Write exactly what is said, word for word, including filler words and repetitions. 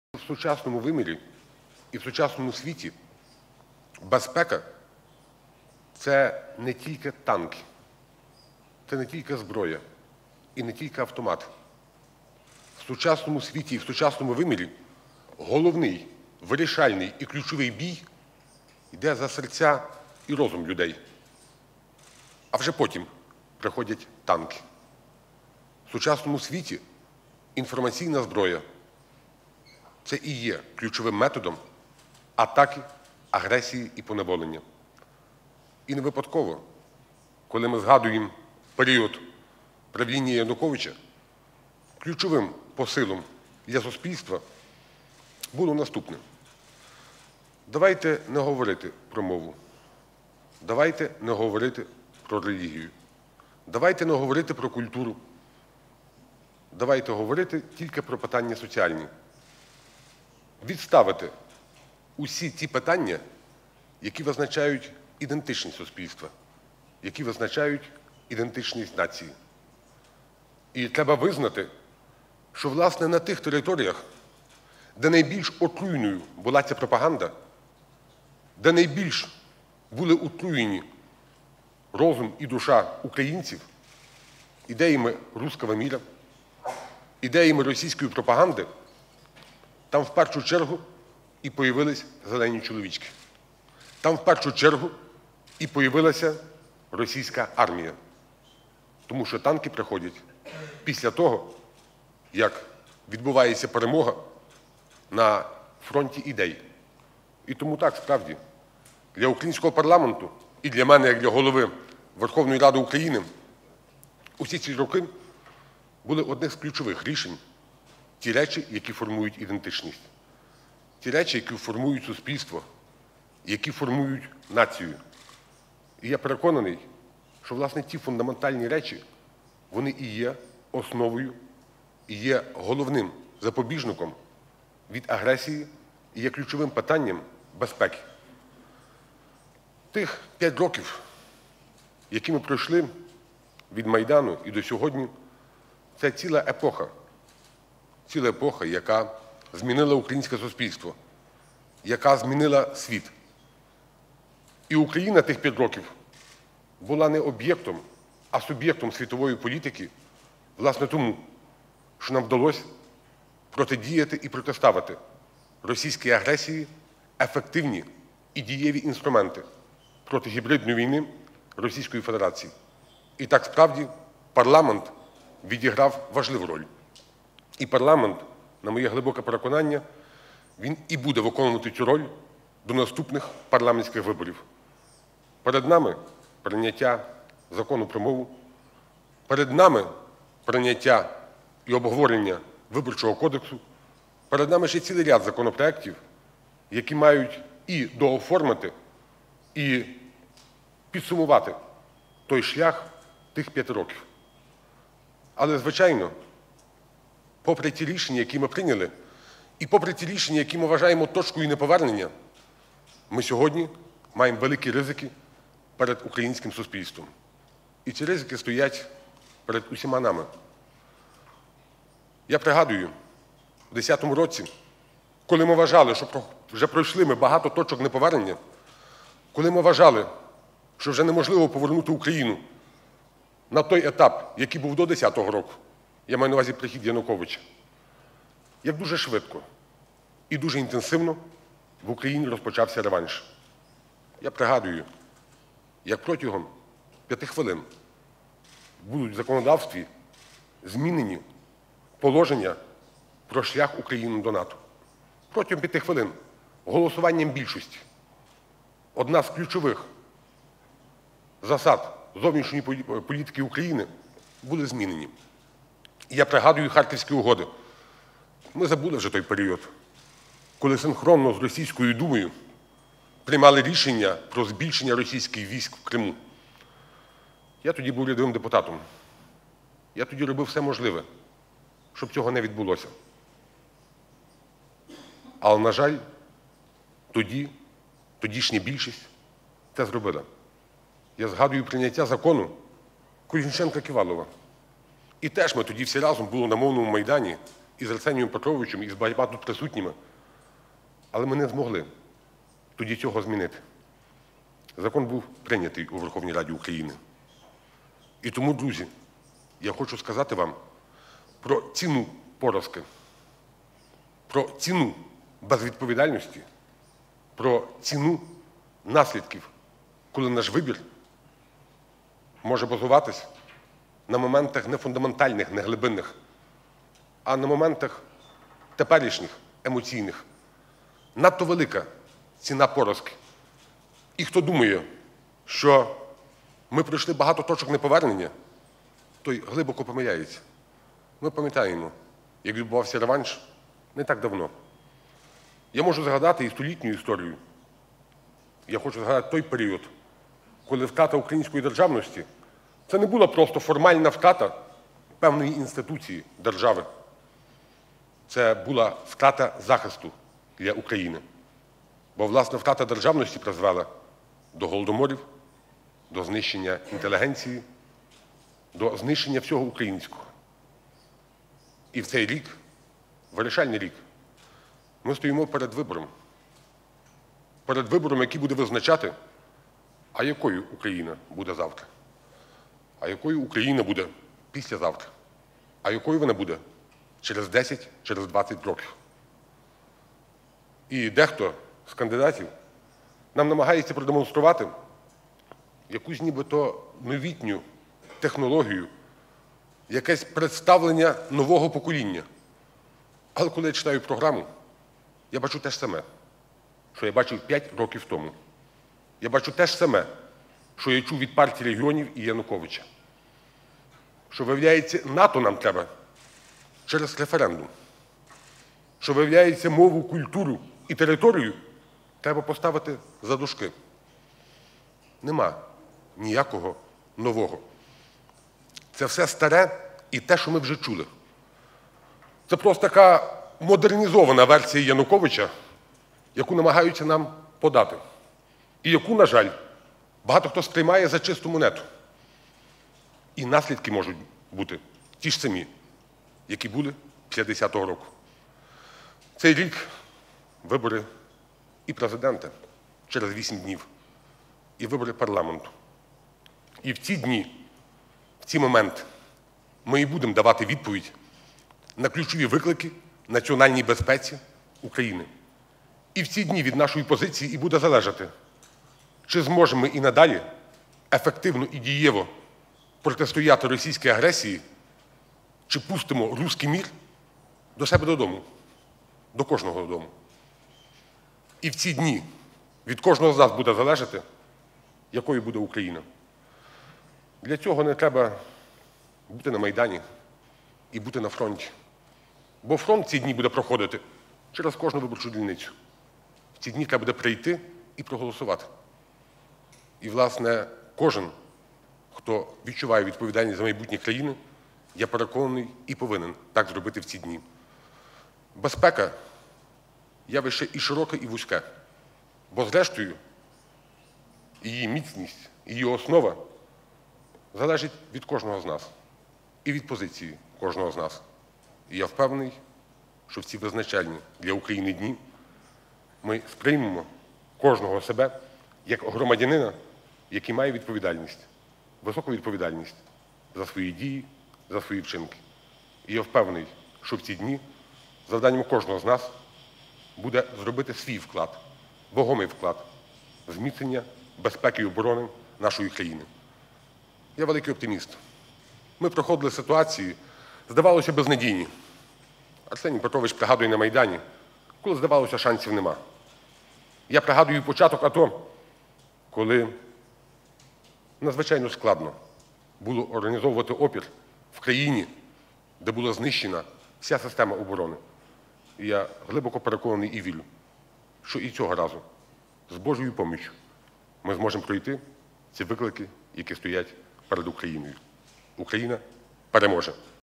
В сучасному вимірі і в сучасному світі безпека – це не тільки танки, це не тільки зброя і не тільки автомат. В сучасному світі і в сучасному вимірі головний, вирішальний і ключовий бій йде за серця і розум людей. А вже потім приходять танки. В сучасному світі інформаційна зброя – це і є ключовим методом атаки, агресії і поневолення. І не випадково, коли ми згадуємо період правління Януковича, ключовим посилом для суспільства було наступне. Давайте не говорити про мову, давайте не говорити про релігію, давайте не говорити про культуру, давайте говорити тільки про питання соціальні. Відставити усі ті питання, які визначають ідентичність суспільства, які визначають ідентичність нації. І треба визнати, що, власне, на тих територіях, де найбільш отруйною була ця пропаганда, де найбільш були отруєні розум і душа українців ідеями руського міра, ідеями російської пропаганди, там в першу чергу і появились зелені чоловічки. Там в першу чергу і появилася російська армія. Тому що танки приходять після того, як відбувається перемога на фронті ідей. І тому так, справді, для українського парламенту і для мене, як для голови Верховної Ради України, усі ці роки були одне з ключових рішень ті речі, які формують ідентичність. Ті речі, які формують суспільство, які формують націю. І я переконаний, що, власне, ті фундаментальні речі, вони і є основою, і є головним запобіжником від агресії, і є ключовим питанням безпеки. Тих п'ять років, які ми пройшли від Майдану і до сьогодні, це ціла епоха. Ціла епоха, яка змінила українське суспільство, яка змінила світ. І Україна тих п'ять років була не об'єктом, а суб'єктом світової політики, власне тому, що нам вдалося протидіяти і протиставити російській агресії ефективні і дієві інструменти проти гібридної війни Російської Федерації. І так, справді, парламент відіграв важливу роль. І парламент, на моє глибоке переконання, він і буде виконувати цю роль до наступних парламентських виборів. Перед нами прийняття закону про мову, перед нами прийняття і обговорення Виборчого кодексу, перед нами ще цілий ряд законопроєктів, які мають і дооформити, і підсумувати той шлях тих п'яти років. Але, звичайно, попри ті рішення, які ми прийняли, і попри ті рішення, які ми вважаємо точкою неповернення, ми сьогодні маємо великі ризики перед українським суспільством. І ці ризики стоять перед усіма нами. Я пригадую, у десятому році, коли ми вважали, що вже пройшли ми багато точок неповернення, коли ми вважали, що вже неможливо повернути Україну на той етап, який був до десятого року, я маю на увазі прихід Януковича, як дуже швидко і дуже інтенсивно в Україні розпочався реванш. Я пригадую, як протягом п'яти хвилин будуть в законодавстві змінені положення про шлях України до НАТО. Протягом п'яти хвилин голосуванням більшості одна з ключових засад зовнішньої політики України були змінені. І я пригадую Харківські угоди. Ми забули вже той період, коли синхронно з Російською Думою приймали рішення про збільшення російських військ в Криму. Я тоді був рядовим депутатом. Я тоді робив все можливе, щоб цього не відбулося. Але, на жаль, тоді, тодішня більшість це зробила. Я згадую прийняття закону Колесніченка-Ківалова. І теж ми тоді всі разом були на Мовному майдані і з Арсенієм Петровичем, і з багатьма тут присутніми. Але ми не змогли тоді цього змінити. Закон був прийнятий у Верховній Раді України. І тому, друзі, я хочу сказати вам про ціну поразки, про ціну безвідповідальності, про ціну наслідків, коли наш вибір може базуватись на моментах не фундаментальних, не глибинних, а на моментах теперішніх, емоційних. Надто велика ціна поразки. І хто думає, що ми пройшли багато точок неповернення, той глибоко помиляється. Ми пам'ятаємо, як відбувався реванш не так давно. Я можу згадати і столітню історію. Я хочу згадати той період, коли втрата української державності – це не була просто формальна втрата певної інституції держави. Це була втрата захисту для України. Бо, власне, втрата державності призвела до голодоморів, до знищення інтелігенції, до знищення всього українського. І в цей рік, вирішальний рік, ми стоїмо перед вибором. Перед вибором, який буде визначати, а якою Україна буде завтра, а якою Україна буде післязавтра, а якою вона буде через десять, через двадцять років. І дехто з кандидатів нам намагається продемонструвати якусь нібито новітню технологію, якесь представлення нового покоління. Але коли я читаю програму, я бачу те ж саме, що я бачив п'ять років тому. Я бачу те ж саме, що я чув від партії регіонів і Януковича. Що, виявляється, НАТО нам треба через референдум. Що, виявляється, мову, культуру і територію треба поставити за дужки. Нема ніякого нового. Це все старе і те, що ми вже чули. Це просто така модернізована версія Януковича, яку намагаються нам подати. І яку, на жаль, багато хто сприймає за чисту монету. І наслідки можуть бути ті ж самі, які були п'ятдесятого року. Цей рік – вибори і президента через вісім днів, і вибори парламенту. І в ці дні, в ці моменти ми і будемо давати відповідь на ключові виклики національній безпеці України. І в ці дні від нашої позиції і буде залежати, чи зможемо ми і надалі ефективно і дієво протистояти російській агресії, чи пустимо руський мір до себе додому, до кожного додому. І в ці дні від кожного з нас буде залежати, якою буде Україна. Для цього не треба бути на Майдані і бути на фронті. Бо фронт в ці дні буде проходити через кожну виборчу дільницю. В ці дні треба буде прийти і проголосувати. І, власне, кожен, хто відчуває відповідальність за майбутнє країни, я переконаний і повинен так зробити в ці дні. Безпека – явище і широке, і вузьке. Бо, зрештою, її міцність, її основа залежить від кожного з нас. І від позиції кожного з нас. І я впевнений, що в ці визначальні для України дні ми сприймемо кожного себе як громадянина, який має відповідальність, високу відповідальність за свої дії, за свої вчинки. І я впевнений, що в ці дні завданням кожного з нас буде зробити свій вклад, вагомий вклад в зміцнення безпеки і оборони нашої країни. Я великий оптиміст. Ми проходили ситуації, здавалося, безнадійні. Арсеній Петрович пригадує на Майдані, коли, здавалося, шансів нема. Я пригадую початок АТО, коли надзвичайно складно було організовувати опір в країні, де була знищена вся система оборони. І я глибоко переконаний і вірю, що і цього разу з Божою поміччю ми зможемо пройти ці виклики, які стоять перед Україною. Україна переможе.